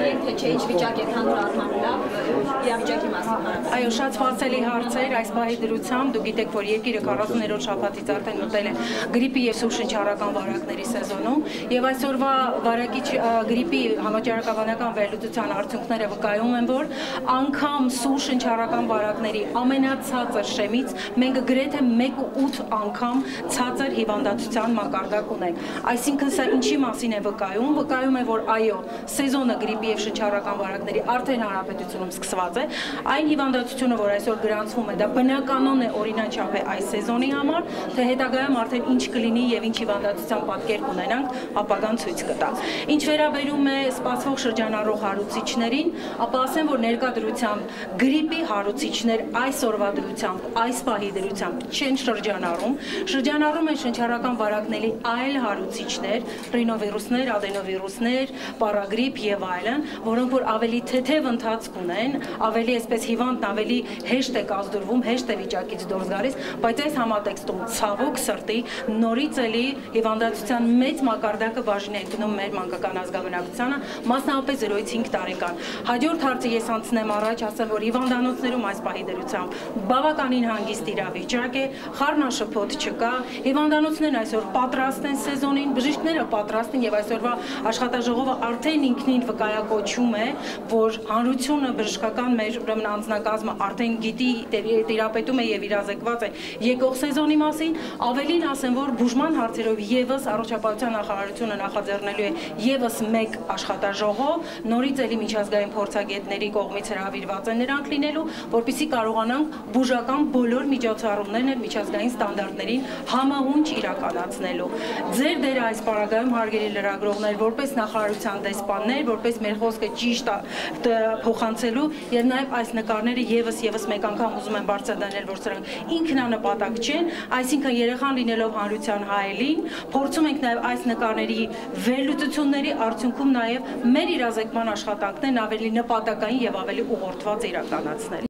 Կներեք, թե չէ ինչ վիճակ եք հանդուրժանում լավ, իրավիճակի մասին։ Այո, շատ սպասելի հարցեր, այս պահի դրությամբ դուք գիտեք, որ երկիրը 40-րդ շաբաթից արդեն մտել է գրիպի եւ սուրշնչառական վարակների սեզոնում, եւ այսօրվա վարակիչ գրիպի համաճարակաբանական վերլուծության արդյունքները վկայում են, որ անգամ սուրշնչառական վարակների ամենացածր շեմից մենք գրեթե 1.8 անգամ ցածր հիվանդացության մակարդակ ունենք։ Այսինքն սա ինչի մասին է վկայում։ Վկայում է, որ այո, սեզոնը գրիպի եւ շնչառական վարակների արդեն հանրապետությունում սկսված է։ Այն հիվանդացությունը, որ այսօր գրանցվում է, դա բնականon է օրինաչափ է այս սեզոնի համար, թե հետագայում արդեն ինչ կլինի եւ ինչ հիվանդացության պատկեր կունենանք, ապագան ցույց կտա։ Ինչ վերաբերում է սպասվող շրջանառող հարուցիչներին, ապա ասեմ, որ ներկա դրությամբ գրիպի հարուցիչներ այսօրվա դրությամբ, այս պահի դրությամբ չեն շրջանառում, շրջանառում են շնչառական վարակների այլ հարուցիչներ, ռինովիրուսներ, ադենովիրուսներ, պարագրիպ եւ այլն, որոնք որ ավելի թեթև ընթացք ունեն, ավելի այսպես հիվանդն ավելի հեշտ է կազդուրվում, հեշտ է վիճակից դուրս գալիս, բայց այս համատեքստում ցավոք սրտի նորից էլի հիվանդացության մեծ մակարդակը բաժին է գնում մեր մանկական ազգաբնակչությանը, մասնավորապես 0-5 տարեկան։ Հաջորդ հարցը ես անցնեմ առաջ, ասեմ, որ հիվանդանոցներում այս պահի դրությամբ բավականին հանգիստ իրավիճակ է, խառնաշփոթ չկա, հիվանդանոցներն այսօր պատրաստ են սեզոնին, բժիշկները պատրաստ են եւ այսօրվա աշխատաժողովը արդեն ինքնին վկայակոչում է, որ հանրությունը բժշկական մեր ուրեմն անձնակազմը արդեն գիտի, տիրապետում է եւ իրազեկված է եկող սեզոնի մասին, ավելին ասեմ, որ բուժման հարցերով եւս առողջապահության նախարարությունը նախաձեռնելու է եւս մեկ աշխատաժողով, նորից էլի միջազգային փորձագետների կողմից հրավիրված են նրանք լինելու, որպեսզի կարողանանք բուժական բոլոր միջոցառումներն էլ միջազգային ստանդարտներին համահունչ իրականացնելու։ Ձեր դերը այս պարագայում հարգելի լրագրողներ, որպես նախարարության դեսպաններ, որպես մեր խոսքը ճիշտ փոխանցելու եւ նաեւ այս նկարները եւս մեկ անգամ ուզում եմ բարձրացնել, որ սրանք ինքնանպատակ չեն, այսինքն երեխան լինելով հանրության հայելին, փորձում ենք նաեւ այս նկարների վերլուծությունների արդյունքում նաեւ մեր իրազեկման աշխատանքներն ավելի նպատակային եւ ավելի ուղղորդված իրականացնել։